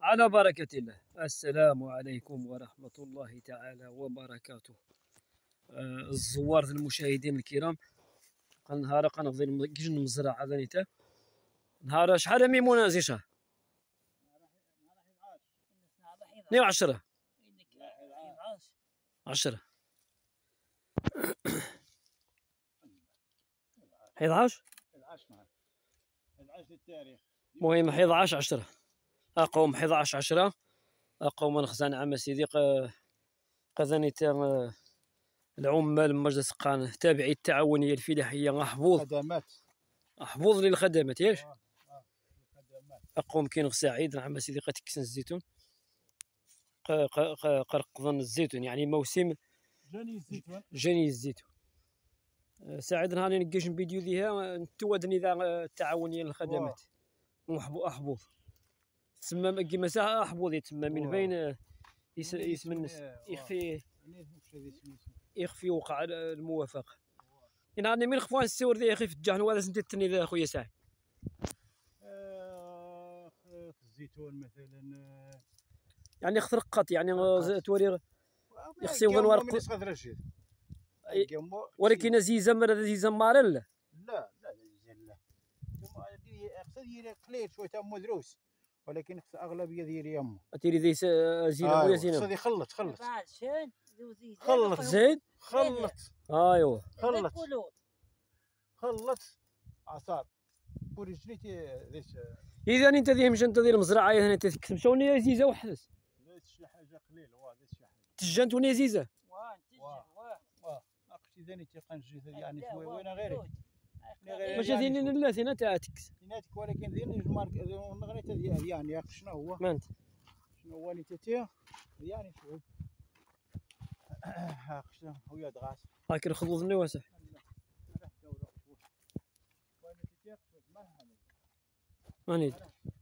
على بركة الله. السلام عليكم ورحمة الله تعالى وبركاته. الزوار المشاهدين الكرام، نهار قنفضي كيجي المزرعة ذانيتا نهار شحال ميمونة زي شهر 10 10 11 التاريخ. المهم 11 10 اقوم 11 10 اقوم نخزن عام سيدي قذانيتا العمال مجلس قان تابعي التعاونيه الفلاحيه محفوظ خدمات محفوظ للخدمات ياش الخدمات. اقوم كي نغسى عيد عام سيدي تكسن الزيتون قرقضن الزيتون يعني موسم جاني الزيتون ساعد نهار نقيش فيديو ليها توادني ذا التعاونيه للخدمات احبوظ تسمى كيما ساعه احبوظ يتسمى من بين اسم الناس يخفي وقع الموافقه. يعني من خفوان السور ذي يا اخي في الجهن وهذا سنتني ذا اخويا ساعد الزيتون مثلا يعني خرقت يعني توري يخسي وغن ورق ولكن زيزه مرة زيزه مارل لا لا لا قليل شويه تاع مدروس ولكن اغلبيه ديال يمه تيري ذي زينه ويا زينه خصها خلط زين ايوا خلط عصار ورجليتي ذيش. اذا انت ذي مش انت ذي المزرعه هنا تكتم شوني زيزه وحدث شي حاجه قليل ذي شي حاجه تجنت وني زيزه اقشي ذاني تيقنجي يعني شويه وين غيري ماشي ذيني لا ثنا تاعتك ثيناتك ولكن ذيني المارك نغريت يعني شنو هو مانت شنو هو اللي تتيا يعني شوف شنو هو يدغاس هاك الخضوض واسع ماني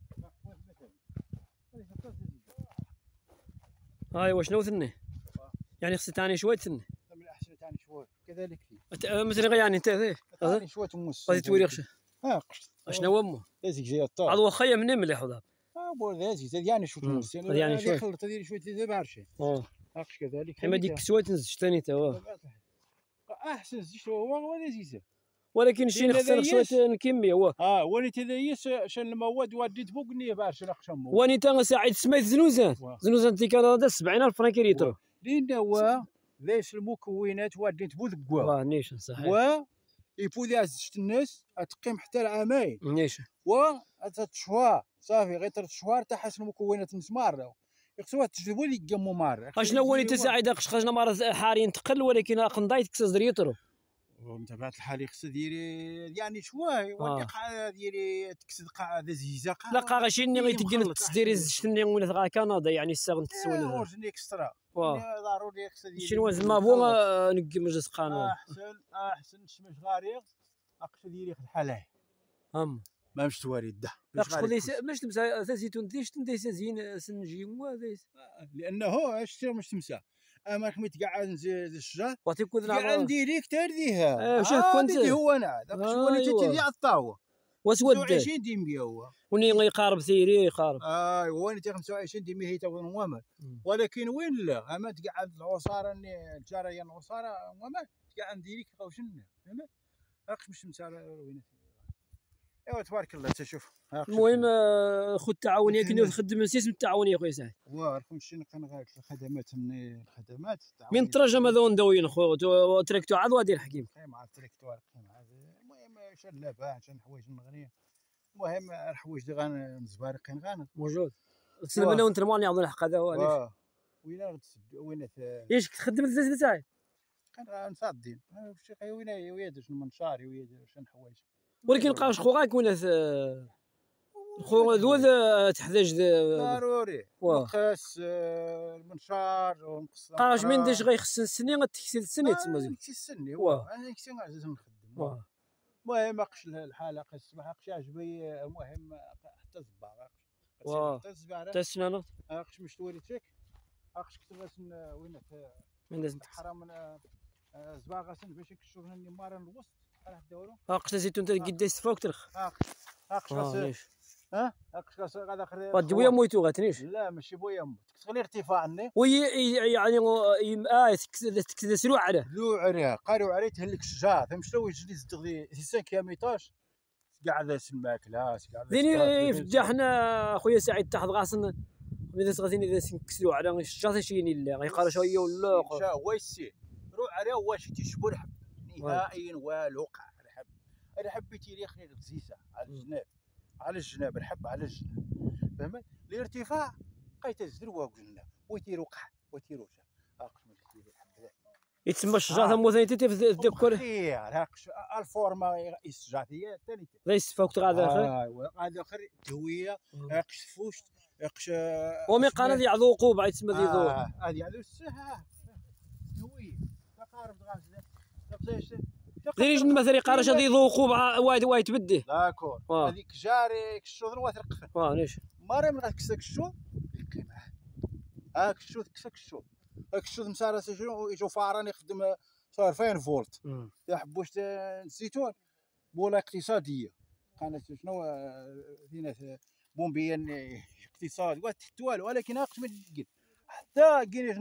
هاي واش نو ثني يعني خصي ثاني شويه ثني من الاحسن ثاني شويه كذلك مثلا يعني انت ثاني شويه موس غادي توري خش قشط اشنو هو امه لازم جاي الطار عاد واخا منين مليح وضاب بو لازم يعني شويه موس يعني شويه خلط هذه شويه دابا عرشي هاكش كذلك حما ديك كسوه تنزج ثاني تا احسن شو هو لذيذ ولكن شي نخسر شويه الكميه وليت تذيس شن المواد وديت فوق النيه باش نقشم واني تا ساعد سميت زنوزان تي كندا 70,000 فرنك لتر لين هو ليش المكونات وديت بوذكوا نيشان صحيح يفوذ زجت الناس تقيم حتى العامين نيشان تشوار صافي غير 3 شهور تحسن مكونات المسمار يخصوها تجذبوا لي يقموا مار اشنو هو انت ساعد خرجنا مره حاليا تقل ولكن قنضايت كسز ريترو بطبيعة الحال يخص ديري يعني شوي ودي قاعده ديري تكسد قاعده زيزه لا قاعده شني غيتقل تسديري زجتني ولا كندا يعني الساغن تسوي ورجني اكسترا ضروري يخص ديري شنو زعما بو نقي مجلس قانون احسن شمش غاريغ اقش ديري الحلاي ما مش تواري ده مش تمسا زيتون ديش تنديس زين سنجي لانه اش مش تمسا اما كميت قاعد نزيد الشجر وتكون عندي ليك ترديها واش كنت هو انا داك شغل اللي تدي على الطاوه واسود 25 ديمي هو وني يقارب ثيري يقارب هو انت 25 ديمي هي تو نوامر ولكن وين لا اما تقعد العصاره الجاريه العصاره وما تقعد ندير لك خوشنا فهمت راكش مش مسار وين ايوا تبارك الله تشوف. المهم خذ التعاونيه كنا نخدم سيسم التعاونيه خويا سعيد وراكم شنو كنغير الخدمات من الخدمات من ترجم هذا ندوين خو تريكتو عاد وادي الحكيم مع التريكتوار المهم شلابه شن حوايج المغنيه المهم الحوايج اللي غنزبارقين موجود سلم لنا وانت الماني عاود الحق هذا هو وين ايش تخدم الزيت تاعي كان نصادين وين ويادر المنشار ويادر شن حوايج ولكن قاش خوغاك وين خو ذوذ تحتاج ضروري مقاس المنشار ونقص قاش من داش غيخص السنين غتكسي السنين تما زين السني انا كنت عزيز نخدم المهم اقش الحاله قش الصباح اقش عجبي المهم حتى الصباح حتى السنانه اقش مش توريتك اقش كتب وين حرام زباغه باش يكشفوا لنا مارا الوسط راح دورو اقش زيتون قداش فوق ترخ اقش غادا اخر غادي بويا مويتو غاتنيش. لا ماشي بويا مو تغلي ارتفاع ني وي يعني تكسلو عليه لو عليه قالوا عليه تهلك الشجار فهمت شنو يجي يزدغ 5 ايطاج قاعد الماكله ديني فجاحنا خويا سعيد تحت غاصن اذا غادي اذا نكسلو على الشجار شيني لا غيقرا شويه ولا هو السي روح عليه واش تيشبو الحب نهائيا والو وقع الحب. انا حبيتي لي خير تزيسه على الجناب الحب على الجناب فهمت الارتفاع بقيت الزروا قلنا ويتير وقع ويتير وجا يتسمى الشجار ثم ثاني في الدكور خير الفورما الشجاريه ثاني ليس فوق غادا غادا اخر تهويه اقش فوشت اقش ومن قناه يعذوقوا بعد يتسمى ذي ذو هذه يعذو السها تهويه تقارب غاز ديريش مثلا قارش هذه يذوقوا وايد تبدي داكور هذيك جاري كشوذ وترقف ليش ماري من غتكسك الشوذ يبقى معاه الشوذ كسك الشوذ الشوذ مسارس يجو فاران يخدم 2000 فولت يحبوش الزيتون بولا اقتصاديه كانت شنو دينا بومبيا اقتصاد والو ولكن اقش ما تقل حتى كاين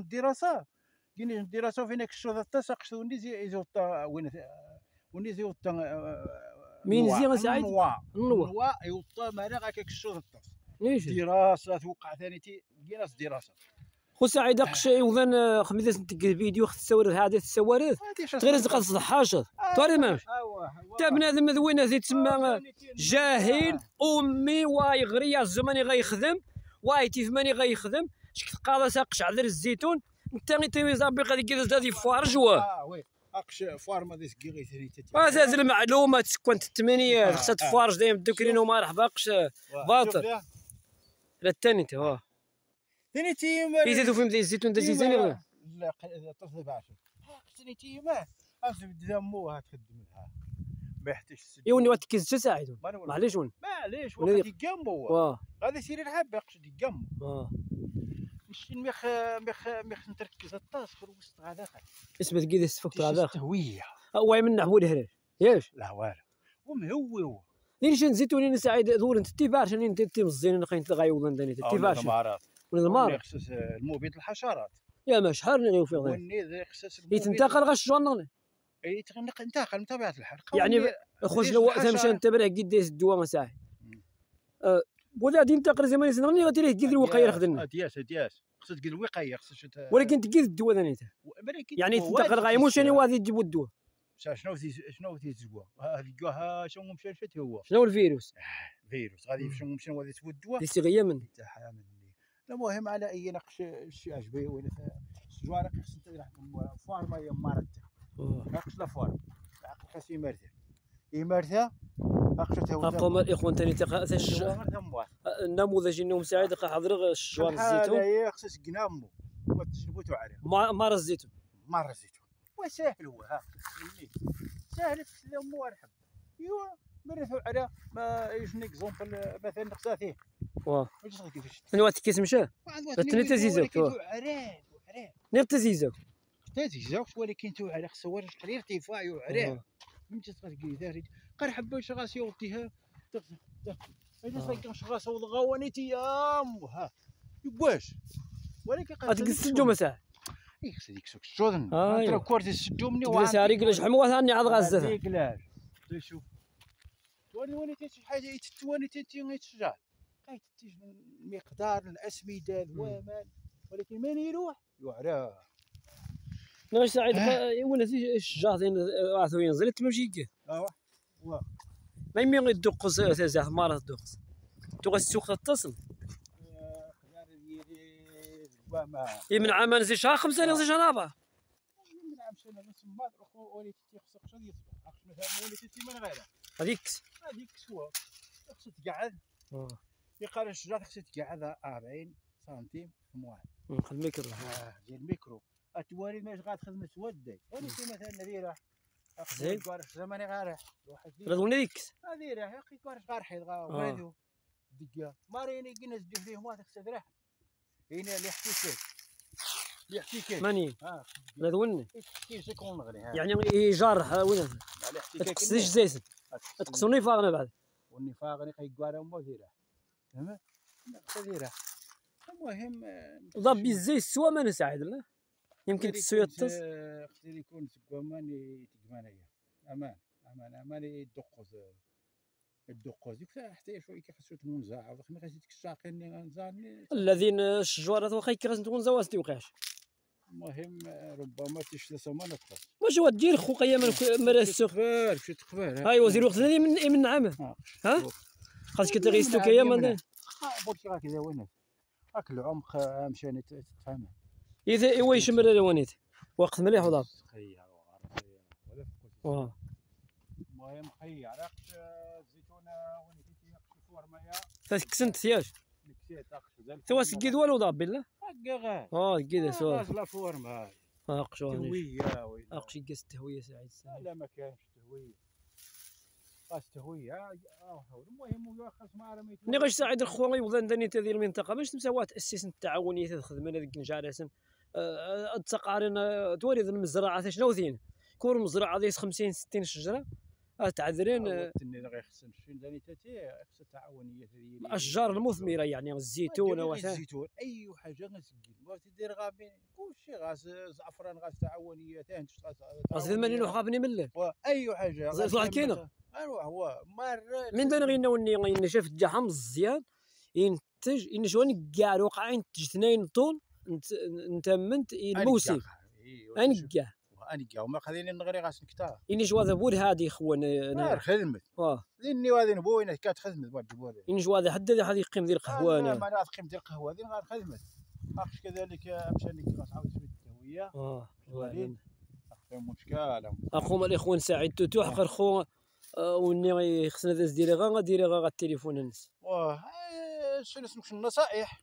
الدراسه فين الشوذ التسق شو نيزي وين ونيزي وطا مين زي سعيد النوا يوطا مالا غاك الشوذ التس دراسه توقع ثاني كاينه دراسه خو سعيد اقش يوضن خميس نتقل فيديو خص السوارد هذه السوارد غير زقا صحاشر توري ماش تا بنادم ذوينه زي تسمى جاهل امي وايغري الزماني غيخدم وايتي ثماني غيخدم شكت قاضي ساقش عذر الزيتون انت غي تيوي زابي غادي كيدز هذه فارج وي اقش فارما ديس كيغي ثاني هذا المعلومات تكون الثمانينات خصها تفارج دايما الدكرين وما راح باقش باطل لا الثاني انت ثاني تيما في فيلم ديال الزيتون دا زيزاني ولا لا طفل بعشر ثاني تيما اصلا دمو تخدم لها ما يحتاجش يوني واتكز ساعد معليش معليش غادي جنبو غادي سيري الحب يقش دي جنبو ماشي ميخ نتركز الطاس في الوسط هذا اسمه كيدا فوق هذا تهويه واي من نحو الهرير ياش لا والو ومهوي ليش نزيتوني سعيد دور انت تيفارش انت مزين نقيت غايوضن داني تيفارش ولا المار خصوص المبيد الحشرات يا ما شحال نغيو فيه والنيذ خصوص يتنتقل غاش جوان يتنتقل من طبيعه الحال يعني خوش لو تمشى انت براه قديس الدواء مساعي ولا دي انتقل زمان سنغني غادي ليه كيدير الوقايه خدنا دياس خصك تقول الوقايه خصك ولكن تقيد الدواء ثاني يعني تنتقل غايمو شنو وادي تجيبوا الدواء شنو تيزوا هذيك ها شنو مشى شت هو شنو الفيروس غادي شنو مشى غادي تسود الدواء تيستغيا من المهم على اي نقش الشيء عجبي وين الجوارق خصك تروح فارما يا مرت نقش لا فارما عقل خاص يمرثها اقشتها اقوم الاخوان ثاني النموذج انه مساعد حضر الشوار الزيتون هي خصك قنامو وتجربتو عليه مار الزيتون وسهل هو سهل تسلمو ارحب ايوا مرثوا على ما يجني اكزومبل مثلا نقصا فيه كيفاش نوات كيس مشى تني تزيزك نير تزيزك ولكن تو على خصو قليل ارتفاع وعراه من تتقال كذا قال حبه شغاس يوطيها اذا صايك شغاس وضغوانيتي يا ها يبواش ولكن قد السجو مساء خص ديك سوق الشوذن ترى كورتي السجو مني واحد ساري كلاش حموه ثاني عاد غازه كلاش شوف تواني تي حاجه يتواني تي غيتشجع قايت المقدار الاسمده الوامان ولكن مين يروح يعرى ناش سعيد ولا الشجاع عاثو ينزل تمشي كي ما يمين يدقس تاع مره تدقس تو السوق تتصل من عام نزي شهر 5 نزي شهر 4 من عام سنه نص بعد اخو وليت تيخصك شنو يصبح مثلا وليت تي من غيره هذيك سوا خصك تقعد يقال الشجاع خصك تقعد 40 سنتيم في واحد الميكرو ديال الميكرو اتوالي ماش غتخدم تودي ولكن مثلا هذه زين كوارش زماني غارح واحد غادي ديك هذه راه يا اخي كوارش غارح وهادو دقه ماريني كي نزدو فيه ما تخسد راه هنا اللي حكيت ماني لا دوني شكون نغني يعني يجرح وين ما تقصديش زيت تقصوني فاغنا بعد والنفاق اللي كيقارا مو ديره فهمت كثيره. المهم ضبي الزي السوا ما نساعد لا يمكن تسوي الطز يقدر يكون تقوامان تقمانيه امان امان الدقوز حتى شويه كيخصو تنزع ما خاصك الساقين نزاني الذين الشجوارات واخا كيخص تكون زواز تيوقعش. المهم ربما تشتسو ما نقص واش هو دير خويا من السوق مشي تقبال هاي وزير وقت الذي من عام ها خاصك تغيستو كيا ما قلت لك هكذا وين هاك العمق مشاني تفهم اذا ايوا يشمر الوانيت وقت مليح وضاب المهم خير عرفت الزيتونه وين كنتي نقص مايا فكسنت ثياج توا سكيد والو ضاب بالله غير كيدا سوا لا فورم هاي قشوني تهويه وين اقشي قاس التهويه سعيد لا ما كانش تهويه قاس تهويه المهم خاص ما رميت نغش سعيد الخوان يوضن دني هذه المنطقه باش تمساوا تاسيس التعاونيه تخدم هذيك نجارسن التقارن توريد المزرعه شنو ثين كور مزرعه ديس 50 60 شجره تعذرين تني غير خص نشين داني تاتي خص التعاونيه هذه الاشجار المثمره يعني الزيتون الزيتون اي حاجه غنسجل ما تدير غابين كلشي غاس زعفران غاس تعاونيه تانش غاس 80 وغابني مله اي حاجه زيت واحد كاينه اروح هو مره من بين غينا وني شاف الجحم مزيان ينتج ان شوان كاع الوقع ينتج 2 طن نتمنت الموسم انكاع وما خليني نغري غاس نكتار اني شو هذا بور هادي خوان انا خدمت لاني وهذه نبوينا كانت خدمت بور اني شو هذا حد هذه يقيم ديال القهوه انا ما نعرف قيمه القهوه هذه غير خدمت اخش كذلك مشاني كيفاش عاود سميت التهويه ولكن مشكله اخو الاخوان سعيد توتو حقر خو وني خصنا داز ديري غا التليفون الناس شنو اسمك النصائح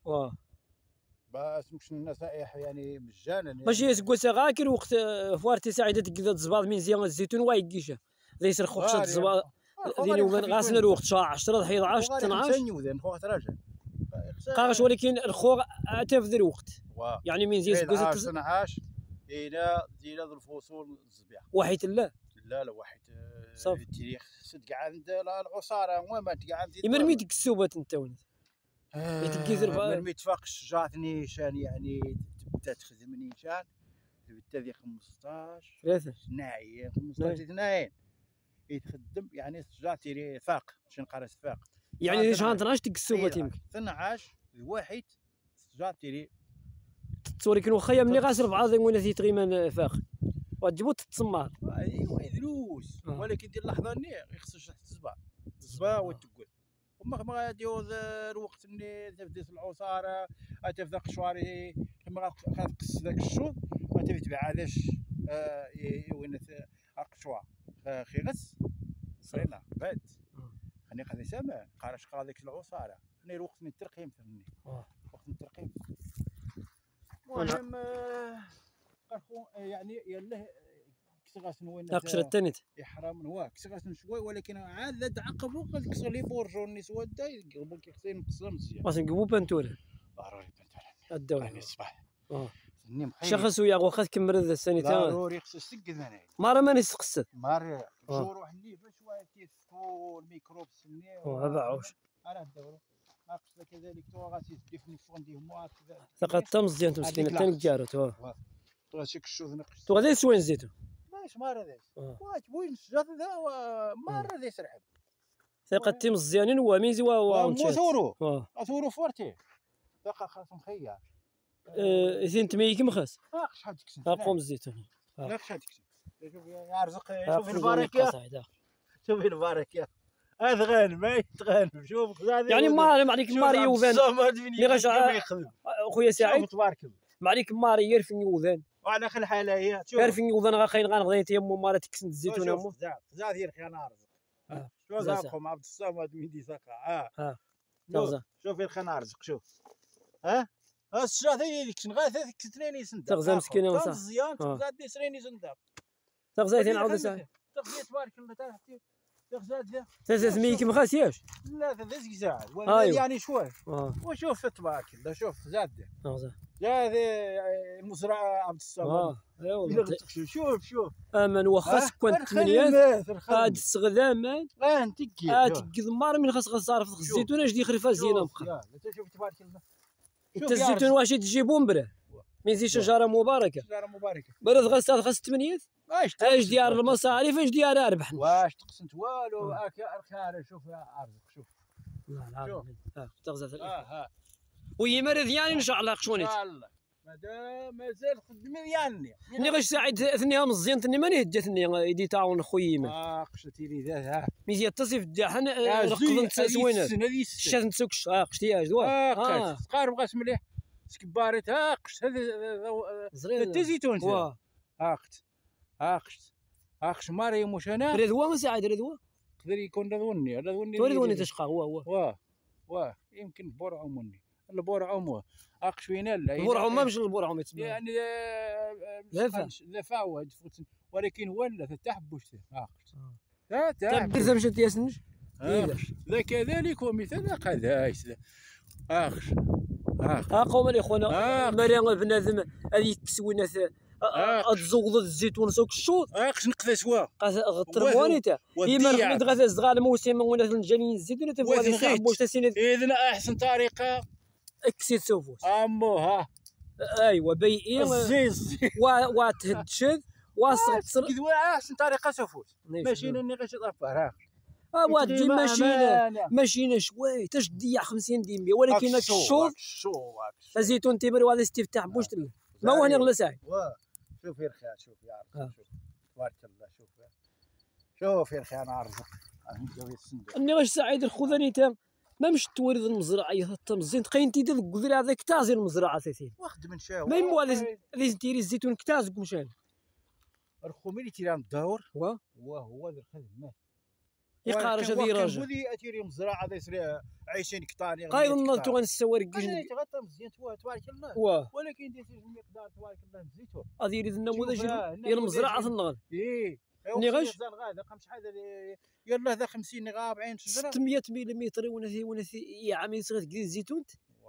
اسمك النصائح يعني مجانا ماشي تقول غاكر وقت فوارتي سعيده تقدر تزباط من زيان الزيتون وايكيشه ذي يسر خوشه تزباط ديني غاسنا الوقت شهر 10 11 12 قاش ولكن الخو اتى في ذا الوقت يعني من زيت 12 الى الفصول الزبيح وحيت لا واحد التاريخ صدق عند العصاره المهم قاعد يمرميتك السوبات انت ولد مرميت فاق الشجاعة نيشان يعني تبدا تخدم نيشان تبدا 15 3 2 15 2 يتخدم يعني الشجاعة تيري فاق باش نقرا فاق يعني شحال 12 ديك السوبات يمكن 12 الواحد الشجاعة تيري ولكن واخا ملي غاس 4 ولا ثي تقريبا فاق وتجيبو تتسمر ايوا يدروس ولكن ديال اللحظه ني يخص الصبا وتقول وما غاديو الوقت ملي تبدات العصاره تبدا قشواري كما غتقص داك الشوط وتبيع هذاش وين قشوار خي غس صرينا بعد خليني قاعد سامع قارش قرا ديك العصاره خليني الوقت من الترقيم فهمني وقت الترقيم المهم قرخو يعني يلاه كسغاسن وين اقشر التنت يحرم هو كسغاسن شوي ولكن عاد تعقبوا قال كسر لي بورجوني سودا يقلبوا كيخصين نقصهم مزيان واش نقبوا بنتوره ضروري بنتوره الدواء يعني الصباح شخص ويا واخا تكمل هذا السنه ضروري خصو يسقد انا مره ماني سقست مره جور واحد اللي باش واحد كيفكو الميكروب سني باعوش انا الدورو ناقص كذلك تو غادي تدفني فونديهم وهكذا ثقه تمز ديال مسكينه تاني كارت تو هادشي كشوف نقص تو غادي سوين زيتو ماش مره داس واش بوين الشجر ذا مره داس رحب ثقه تمز زيانين وميزي وثورو ثورو فورتي ثقه خاص مخير زين تميك مخاس شحال تكسن قوم الزيتون لا شحال تكسن شوف يا رزق شوف البركه شوف البركه هذا غانم ما يتغانم شوف يعني ما عليك ماري يوذان اللي غاش خويا سعيد ما عليك ماري يرفني يوذان وعلى خل حاله هي شوف يرفني يوذان غاخين غنغدي تيمو مارا تكسن الزيتون امو زاد يرخي انا رزق شو زاقكم عبد الصمد ميدي ساقه شوف يرخي انا رزق شوف الشجره هذه ديك غاثه كتنين يسند تغزى مسكينه وصافي مزيان تغزى دي سرين يسند تغزى نعاود ساعه تغزى تبارك الله تعالى زاد 300 ما خاسياش. لا 3 ساعات أيوة. يعني شوي. وشوف تبارك الله شوف زاد زاد المزرعه عبد الصمد. اي والله شوف امان واخا سكان 8 هاد السغذامان تقي ضمار من خاص صارف الزيتون اش خريفه زينه بقى. لا شوف تبارك الله. انت الزيتون واش تجيبو مبره ما يزيد شجره مباركه. شجره مباركه برد خاص 8 اش ديال المصاريف اش ديال ربح واش تقسمت والو هاك شوف يا عرضك شوف. لا العظيم تغزى ويما رذياني ان شاء الله قشونيت. ان شاء الله مازال خدمي يعني ني غاش ساعد ثنيها مزيان ثني ماني هداتني يدي تعاون خويا ما قشتي لي ذا مزيان تصيف الداحن رقدن تسوينات شات نتسوكش قشتي اش دوا قارب غاس مليح سكباريت قشت هذا انت زيتون قشت مريم واش انا رضوى ما ساعد رضوى يقدر يكون رضواني تشقى هو يمكن بورع مني البورعوم اقشوينا لا البورعوم ما مش البورعوم يتسمى يعني ذا ولكن هو لا تحبوش تبدل مشات ياسنج ذا كذلك ومثل قدايس قوم الاخوان مريم بنادم هذه التسوينات تزوض الزيتون سوق الشوط قش نقذا سوا غتربواني تا يما رفد غاثا صغار موسم ولا الجنين الزيتون تبغى تحبوش تسيني اذن احسن طريقه اكسيد سوفوس امو ايوا بيئين وتهدشد واصغ كذا احسن طريقه سوفوس ماشي اني غير طفر وادي ماشينا شوي تاش تضيع 50 ديميه ولكن الشوط الزيتون تيبر وهذا استفتاح بوش ما هو هنا غلا ساعي شوف يا رخي شوف يا عرض شوف تبارك الله شوف يا رخي انا عرضك اني واش سعيد الخذني تا ما مش تورد المزرعه حتى مزيان تقينتي ديال القدر هذا كتازي المزرعه ثلاثين واخد من شاو ما يمو هذا تيري الزيتون كتاز كمشان رخومي اللي تيران الدور هو ذا الخدمه يقارش هذه راجل ودي اتيري مزرعه هذا يسري 20 كتار قايل تو غنسوى ركيش غتا مزيان تبارك الله ولكن دير المقدار تبارك الله نزيتو غادي يريد النموذج ديال المزرعه في النغل ني غاش هذا شحال يلاه ذا 50 غا 40 شجره 600 ملم ونثي يا عمي صغير كدير الزيتون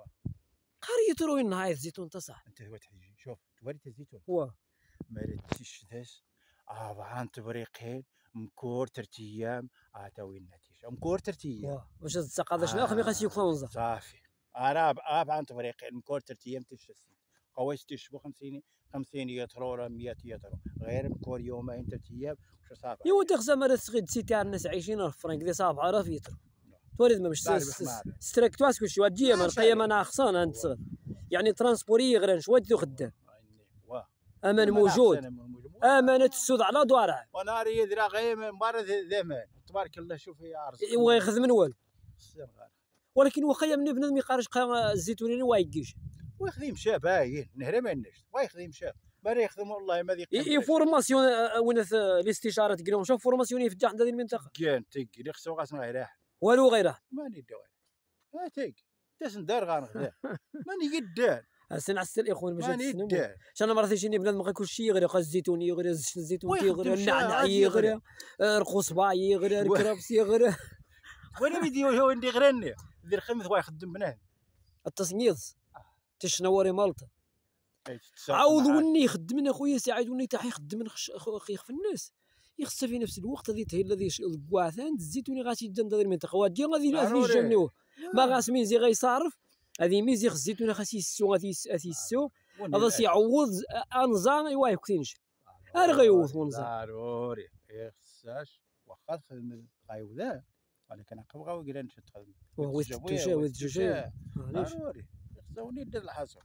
قريت روي النهايه الزيتون تصح انت هو تحجي شوف توريت الزيتون ما ردتيش ذاش عن تبريقين مكور 3 ايام عطاوي النتيجه مكور 3 ايام واش هاد الساقه شنو خمي خاص يكون صافي انا عن تبريقين مكور 3 ايام تشتسي قواش تشبو 50 يطرو ولا 100 يطرو غير مكور يومين 3 ايام واش صافي ايوا تخزا مرات صغير سي تاع الناس عايشين الفرنك دي صافي عرف يطرو توريد ما مش ستركتواس كلشي وديه من قيم انا خصان انت صغير يعني ترانسبوري غير شويه دو خدام امان موجود امانه السود على دوارع وناري يدرا غير مبارد زمان تبارك الله شوف يا عرس ويخدم من والو ولكن واخا من بنادم يقارش الزيتونين وايكيش ويخدم شاب باين نهري ما عندناش ويخدم شاب ما يخدم والله ما ذيك فورماسيون وين الاستشاره تقريهم شوف فورماسيون يفتح عند هذه المنطقه كان تيقري خصو غاسنا غيريح والو غيره ماني دوار تيق تسندار غنغدا ماني قدان سنع الاخوان ماشي تسنم شان مرات يجيني بنادم ما كلشي يغري الزيتون يغري الزيتون يغري النعناع يغري القصبه يغري الكرفس يغري وانا بدي هو ندي غراني دير خمس واحد يخدم بنادم التصنيص تشنوري مالطا عاود وني يخدم اخويا سعيد وني تاع يخدم اخي في الناس يخص في نفس الوقت هذه هي الذي الكواثان الزيتوني غادي يدن هذه المنطقه وادي غادي يجنوه ما غاس ميزي غيصارف هذه ميزي خص الزيتون خاص يسو غادي يسو هذا سيعوض انظام ايوا يكتنش ار غيوث ونظام ضروري خصاش واخا تخدم غايوذا ولكن غاو قال نشد تخدم وتجوجا ضروري خصوني ندير الحصر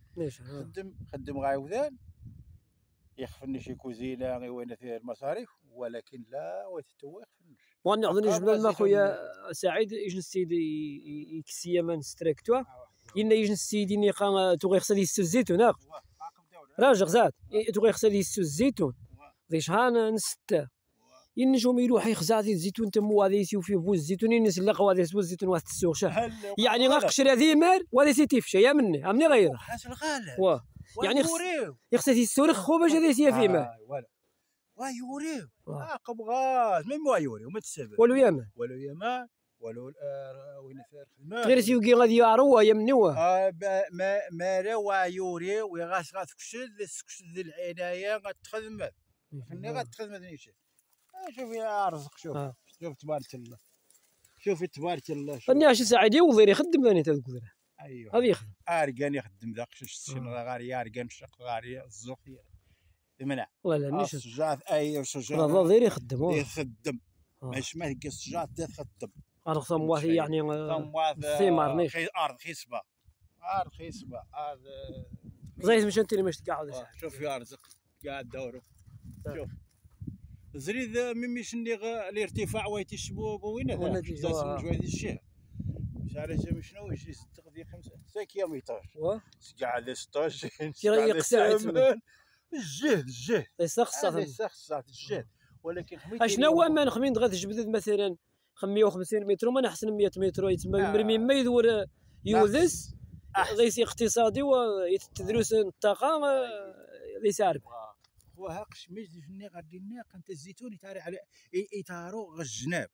خدم غايوذان يخفني شي كوزينه وين فيها المصاريف ولكن لا وتتوخ فنش وانا عطني جبل ما خويا سعيد يجن السيد يكسي من ستريكتوا إن يجن السيد إني قام تغي خصها يسو الزيتون راجع زاد تغي خصها يسو الزيتون ذي شهان نستا ينجم يروح يخزع ذي الزيتون تمو هذا يسيو فيه بوز الزيتون ينس لقى هذا يسوى الزيتون واحد السوق شهر يعني غاقشر هذه مال وهذا سيتيفشا يا مني عمني غير حاس الغالة يعني يخصها يسو رخو باش هذا يسيا فيه مال ويوريو قبغاز ما ويوريو ما تسبب والو يامان والو يامان والو وين ثار خدمه غير سيوكي غادي يعروا يا منوا ما راه يوري ويغاس غتكشد العنايه غتخدم فني غتخدم هذا الشيء شوف يا رزق شوف شوف تبارك الله شوفي تبارك الله فني عشان سعيد يوضير يخدم ثاني تاع الكوره ايوه هذا يخدم اركان يخدم ذاك الشين غاري اركان شق غاري الزوق يمنع والله لا نيش الشجاع اي شجاع هذا غير يخدم يخدم ماش ما هي الشجاع تخدم ارخص مواثي يعني الثمار نيش ارض خصبه ارض خصبه ارض زيت مش انت اللي مش تقعد شوف يا رزق قاعد دورو شوف زريد مش الارتفاع ويتي الشبوب وين هذا شويه الشيء شارع شنو يجي 6 5 كيلومتر قاعد 16 الجهد يسخصات الجهد ولكن اشنو ما نخمين غادي تجبد مثلا 150 متر وما نحسن 100 متر يتسمى مرمي ما يدور يوزس ليس اقتصادي ويتدرس الطاقه ليس عارف وهاقش مجد فني غادي ناق انت الزيتون يتاري على يتارو الجناب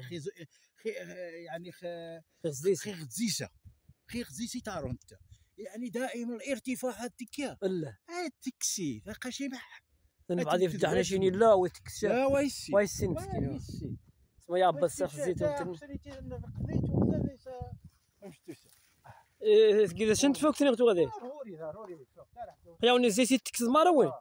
يعني خي غزيسه يتارو انت يعني دائما الارتفاعات تكيا لا التكسي ثقه شي بح بعد يفتحنا شي لا ويتكسى لا ويسي مسكين اسمه يا عباس الساخ الزيتون كذا شنت فوق ثاني غتو غادي يا وني زيتي تكس مره وين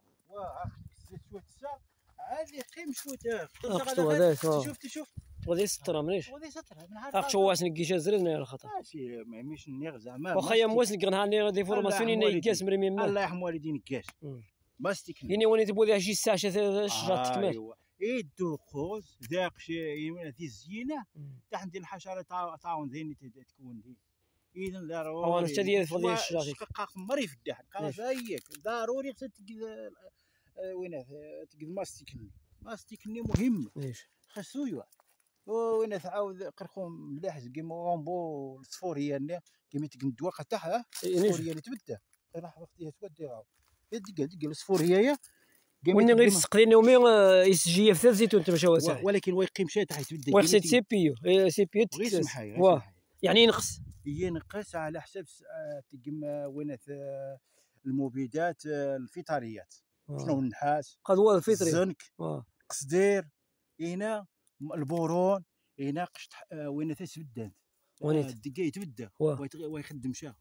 عادي قيم شويه شوف غادي يسطر مانيش غادي يسطر اخ شو واش نكيش زرنا على خاطر ماشي ماهيش النيغ زعما واخا يا مواس نلقى دي فورماسيون ينكاس مرمي الله يرحم والدي نكاس ماستيك يعني وني تبغي لها شي ساعه الشجره تكمل يدو خوز ذاك شي ذي الزينه تاع عندي الحشره تعاون ذيني تكون دي اذا ضروري وانا شتا ديال فضيل الشجره قاق مري في الدحر خلاص هيك ضروري خصك تقد وين تقد ماستيكني مهم خصو وين تعاود قرخوم ملاح كيما غامبو الصفوريه كيما تقندوا قطعها الصفوريه اللي تبدا راح وقتها توديها دق الصفوريه وني غير السقدين يومي يسجي في زيتون تمشى واسع ولكن ويقيم شي تاع تبدا ويخص سي بي يو يعني ينقص على حسب تقم وين المبيدات الفطريات شنو النحاس قدوه الفطري الزنك قصدير هنا البورون هنا قشط وين تسبدان الدقه يتبدا ويخدم شاه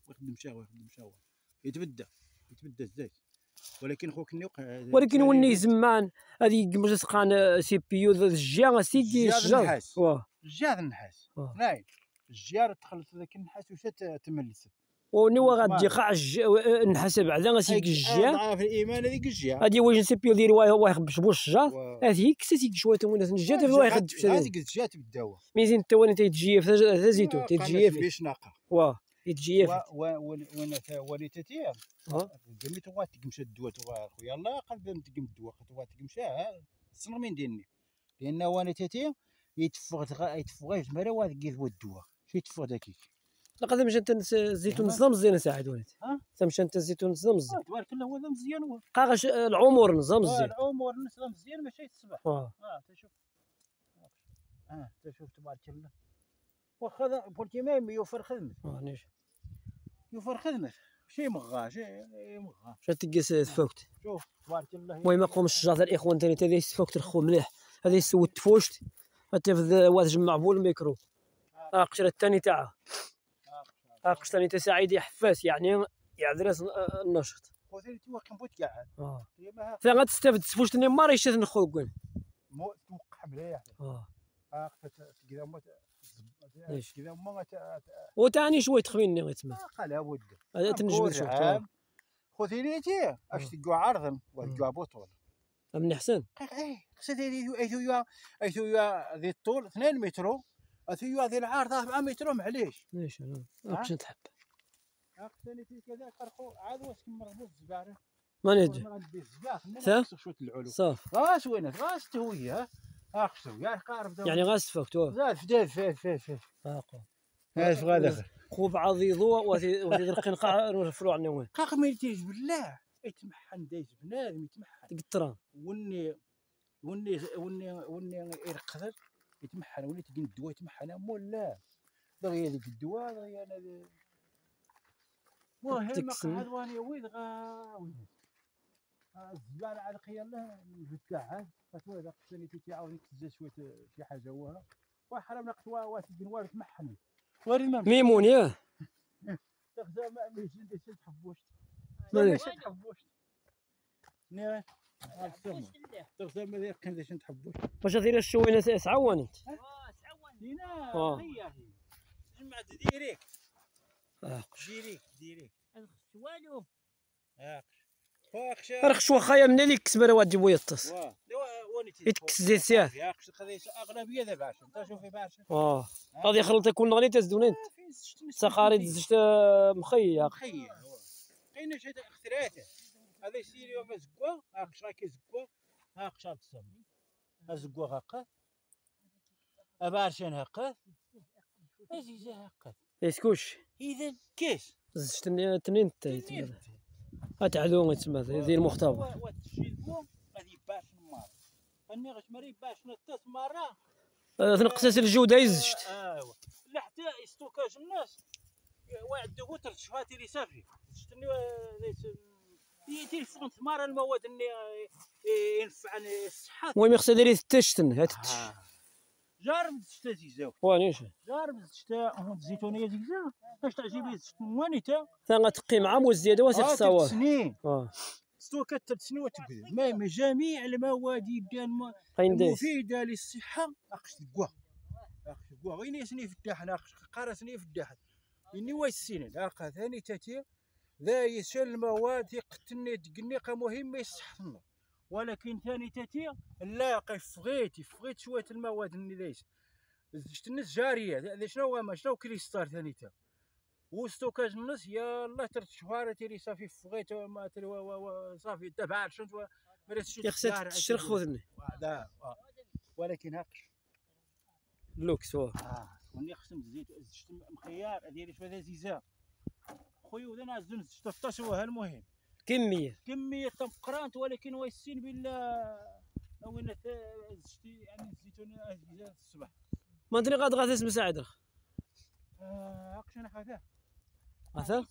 يتبدا الزيت ولكن خوك ولكن وني زمان هذه مش سقان سي بي يو الجيا سيدي الجار النحاس ناي الجار تخلط ذاك النحاس واش تملس ونوا غادي قاع النحاس بعدا غاسيك الجيا ضعف الايمان هذيك الجيا هذه واش سي بي يو ديال واه يخبش بوش الشجر هذه كساتيك شويه وين الجيا واه يخدم هذيك الجيا تبداو ميزين انت وين تيتجيف زيتون تيتجيف باش ناقه يتجيف وين وليتاتي قمت وات تمشى الدواء خويا الله قلب تقم الدواء خطوات تمشى الصنغ من ديني لان وليتاتي يتفغ مرا واد كيف الدواء شي يتفغ داكيك لقد مشى انت الزيتون نظام مزيان ساعد وليت تمشى انت الزيتون نظام مزيان تبارك الله هو مزيان هو قاغش العمر نظام مزيان العمر نظام مزيان ماشي يتصبح تشوف تبارك الله واخا بولتي ميم يوفر خدمه يوفر خدمه شي مغا شات تقيس تفوكت شوف تبارك الله المهم قوم الشجره الاخوان ثاني هذه تفوكت الخو مليح هذه سوت تفوشت حتى في واد جمع بول الميكرو قشره الثاني تاعها قشره الثاني تاع سعيد حفاس يعني يعذرس النشط خوتي تو كنبوت قاعد فين غتستافد تفوشت ني ماري شات نخو كون توقع مليح كذا ما وتاني شويه تخميني غيتما قالها ود هذا تنجبد شويه خوتي ليتي اش تقوا عرضا وتقوا بطول من احسن خصها ايثو ذي الطول 2 متر ايثو ذي العرض 4 متر معليش ليش انا باش نتحب ثاني كذا قرخو عاد واش مربوط الزباره ما ندري شويه العلو صافي غاس وينات غاس تهويه اخشوا يا قارب يعني غاس تفوكتو زاد فداد هاش غادا خوب عضيضو وهذي القنقاع نرفلو عنا وين قاق ما يتيج بالله يتمحن دايز بنادم يتمحن ديك الترام وني وني يرقد يتمحن وليت كي الدواء يتمحن مولا دغيا ديك الدواء دغيا انا المهم قعد واني ويد وين الزبال على خيال نفتح عاد فتوى اذا قسني تعاوني تزاد شويه شي حاجه هوها وحرام نقص واسد نوار تمحن ميمون ياه تخزا ما ماشي تحبوش ماشي تحبوش نير تخزا ما كان تحبوش واش غير الشوينه تعاون انت دينا هي جمعت ديريكت ديريكت والو رخش واخا من اللي كسب راه تجيبو يطس يتكس زيت سياه اغلبيه دابا انت شوفي باشا غادي يخلط يكون غادي تزدون انت سقاري زجت مخيا كاين شي اختراته هذا يسير يوم زكوا هاكش راكي زكوا هاكش تسمي زكوا هاكا ابارشن هاكا ازيزه هاكا يسكوش اذا كيس زجت تنين تايت تعلوم تسمى ذي المختبر وتشيلو غادي باش نمار اني غاش مري باش نطس مره تنقص الجوده يزجت ايوا لا حتى ستوكاج الناس واحد دوتر شفاتي لي صافي شفتني هي تيلفون مره المواد اللي ينفع الصحه المهم يخصها ديري التشتن هات جارب الزشته زيزاو وانيش جارب الزشته الزيتونيه زيزاو باش تعجبني الزشت موانيته ثاني تقي مع موز زياده واش خصها سنين ستوكات 3 سنوات تقدر ما جميع المواد المفيده للصحه اخش الكوا وين يسني في الداحل اخش قارسني في الداحل اني ويسين اخا ثاني تاتي ذا يسال المواد يقتلني دقنيقه مهمه يصحنا ولكن ثاني تاتي لا فغيت شويه المواد اللي ليس زجت الناس جاريه هذا شنو كريستال ثاني تا وستوكاج الناس يا الله 3 شهور تيري صافي فغيت ما صافي تبع شنو يخصها تشرخ وذني ولكن هاكش اللوكس وني خصم الزيت زجت مخيار ديالي شويه زيزا خويا وانا زدت زجت هو المهم كميه تمقرانت ولكن ويسين بالله وين زجتي يعني الزيتون زيزا الصباح ما ادري غادي اسم سعد هاكش انا هذا هذا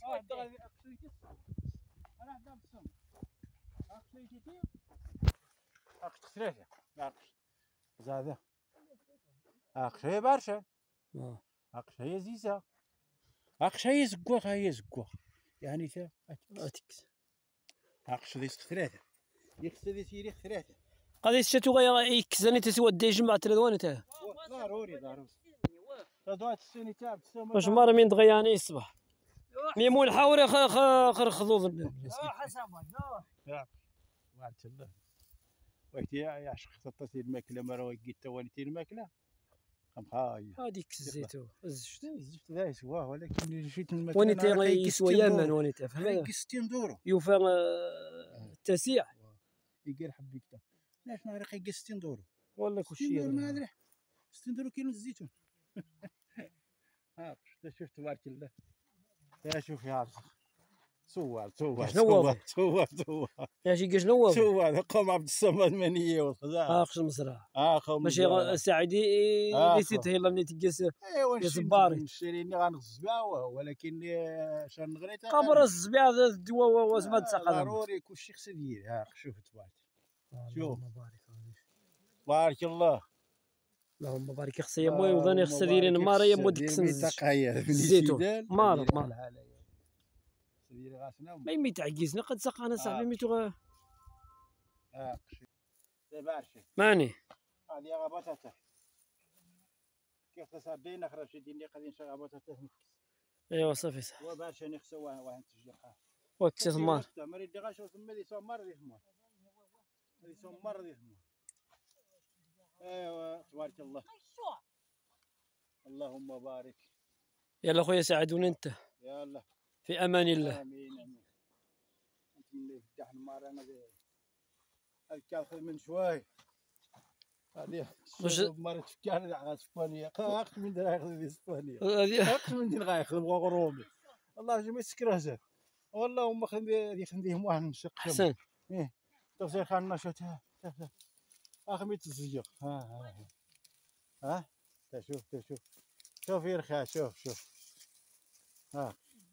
هاكش ثلاثه هاكش زاده هاكش هي برشا هاكش هي زيزه هاكش هي زكوا يعني تا اتكس هاكش ذي ثلاثه يخص ذي سيري ثلاثه غادي شتو غير يكزني تسوى دي جمع تلوان تاع ضروري تدوات السني تاع واش مار من دغياني الصباح ميمون حاوري خرخضوض حسن بارك الله وقتي عشق خططي الماكله مره وقيت توانيتي الماكله هذيك الزيتو الزفت ذا يسواه ولكن جيت الماكله ونيتا يسوى يمن ونيتا فهمت 60 دورو يوفى التسيع يقال حبيك علاش ناري 60 دورو والله كلشي ما ادري 60 دورو كيلو الزيتون شفت تبارك الله شوف يا عرس صور يا شي كاش نوض صور قوم عبد الصمد منيه والخزاع اخش المزرعه ماشي سعيدي نسيت هي اللي تجلس يصباري نشريني غنغص بها ولكن شان غريتها قبر الزبيعه الدواء وزبد سقط ضروري كلشي خصو يدير شوف تبارك شوف بارك الله اللهم بارك خصها يا موي وظني خصها ديرين مار يا مود كسن الزيتون مار ما يمي تعكيزنا قد سقانا صاحبي ميتو ماني هذه غابتها كيف تصدينا خرج ديني قاعدين شغابتها ايوا صافي صح هو باش نخسوا واحد تشجعها وكسيت مار مريد غاشو ثم دي سمر دي ثمار هذه سمر دي ثمار ايوا تبارك الله اللهم بارك يلا خويا ساعدونا انت يلا في امان الله امين انت اللي فتح المار انا الكاخذ من شوي هذه مرة تفكر على اسبانيا اخذ من دراهم ياخذ في اسبانيا اخذ من دين غايخذ غرومي الله جميع سكره زاد والله خنديهم واحد نشق حسن تفسير خان نشاط اخمي تزيق ها شوف شوف شوف يرخى شوف ها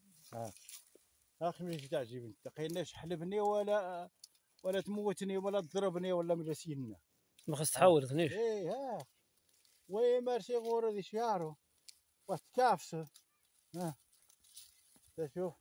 اخمي تعجبني انت قيناش حلبني ولا تموتني ولا تضربني ولا مجاسينا ما خص تحاول ثنيش. ايه وين ماشي غور ذي شعره وتكافسه ها شوف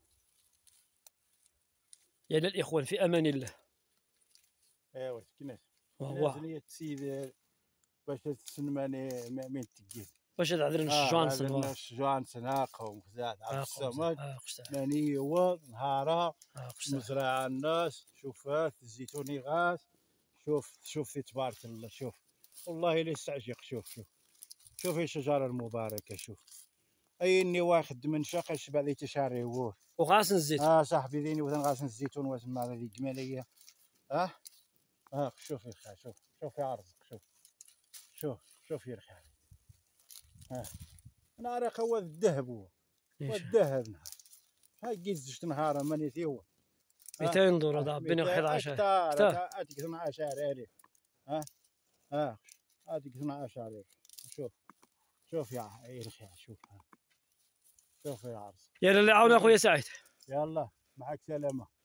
يا للاخوان في امان الله. ايوا كناش وهو لازم تسيد باش تسلماني من تجي باش تعذرن جوانسون جوانسون هاكم خزات على السمك قشطة ماني هو نهارا مزرعة الناس شوفات الزيتوني غاز شوف تبارك الله شوف والله لا يستعجق شوف الشجرة المباركة شوف اي اني واخد من شقش بعد تشاري هو وغاسن الزيت. صاحبي ذيني وثن غاسن الزيتون واسمع هذه جمالية شوف يا خا شوف يا عرضك شوف يا خا انا راه هو الذهب هو والذهب نهار هاي جيز نهار ماني ثيوه 200 دور هذا بين 11 هكتار هذيك 12 عليه هذيك 12 عليه شوف يا الخير شوف يا عرس يا اللي عاون اخويا سعيد. يلا معك سلامه.